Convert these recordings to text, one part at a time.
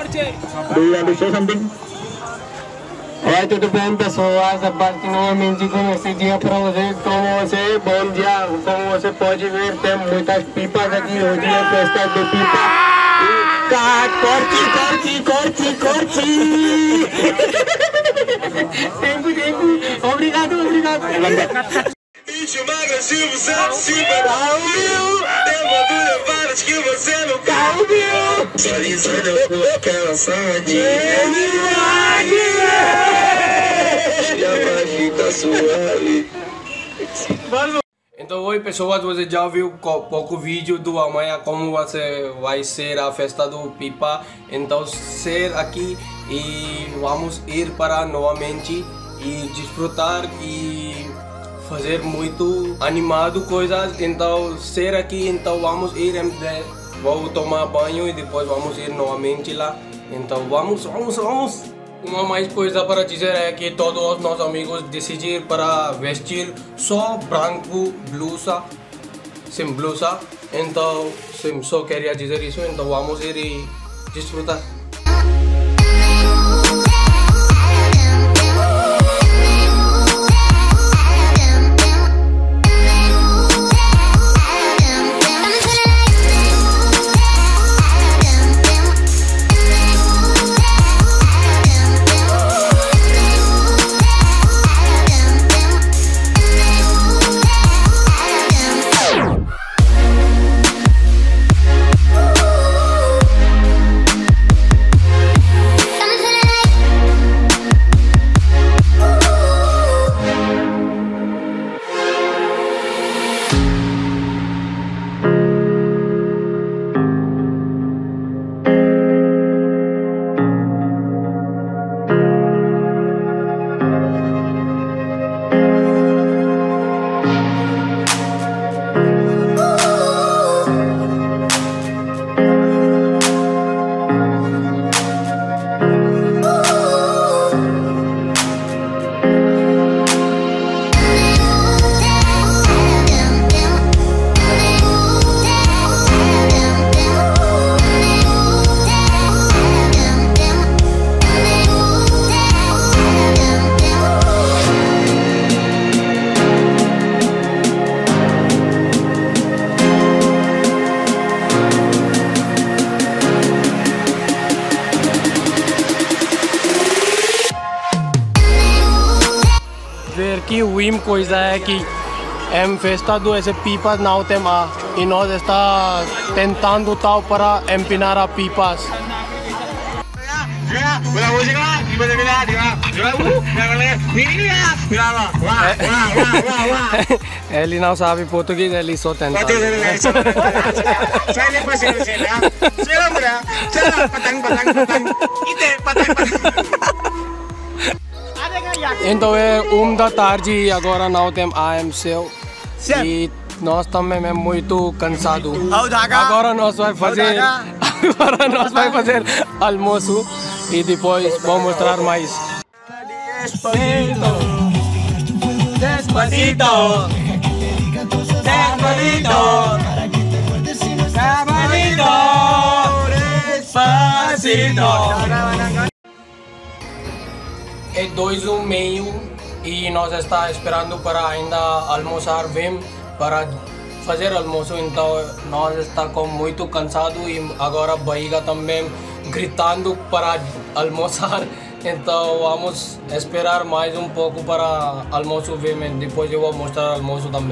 Do you want to say something? Oi, tudo bem, pessoas? A parte novamente com esse dia para vocês. Como você, bom dia. Como você pode ver, tem muitas pipas aqui. Hoje é festa do pipa. Corte! Tempo. Obrigado. Ritmo agressivo, super ouviu. Devo levar as que você nunca ouviu. Só lisando aquela sardinha. Já vai ficar suave. Então, oi pessoas, você já viu pouco vídeo do amanhã como vai ser a festa do Pipa. Então, ser aqui e vamos ir para novamente e desfrutar e fazer muito animado coisas. Então, ser aqui, então vamos ir, vou tomar banho e depois vamos ir novamente lá. Então, vamos. Uma mais coisa para dizer é que todos os nossos amigos decidiram para vestir só branco, sem blusa. Então, só queria dizer isso. Então, vamos ir e desfrutar. Ver que o coisa é que festa do esse pipas não tem e nós está tentando tal para empinar a pipas. Ele não sabe português, ele só tenta. Então é 1 da tarde e agora não tem AMC e nós também é muito cansado. Agora nós vai fazer almoço e depois vou mostrar mais. Despacito, É 2:30 e nós está esperando para ainda almoçar bem para fazer almoço. Então nós está com muito cansado e agora a barriga também gritando para almoçar. Então vamos esperar mais um pouco para almoço bem. Depois eu vou mostrar almoço também.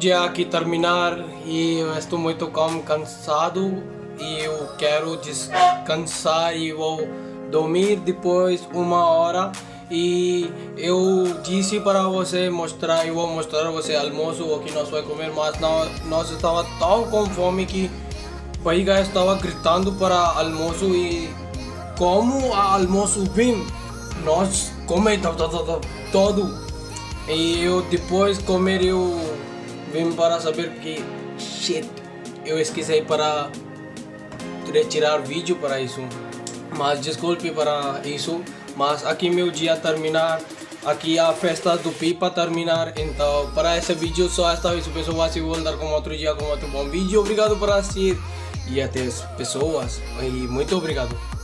dia aqui terminar e eu estou muito cansado e eu quero descansar e vou dormir depois 1 hora. E eu disse para você mostrar, eu vou mostrar a você almoço o que nós vamos comer, mas nós estava tão com fome que a barriga estava gritando para almoço e como a almoço vim, nós comemos todo e eu depois comer eu vim para saber que shit, eu esqueci para retirar vídeo para isso, mas desculpe para isso. Mas aqui meu dia terminar, aqui a festa do Pipa terminar, então para esse vídeo só esta vez pessoas, e vou voltar com outro dia com outro bom vídeo. Obrigado por assistir e até pessoas e muito obrigado.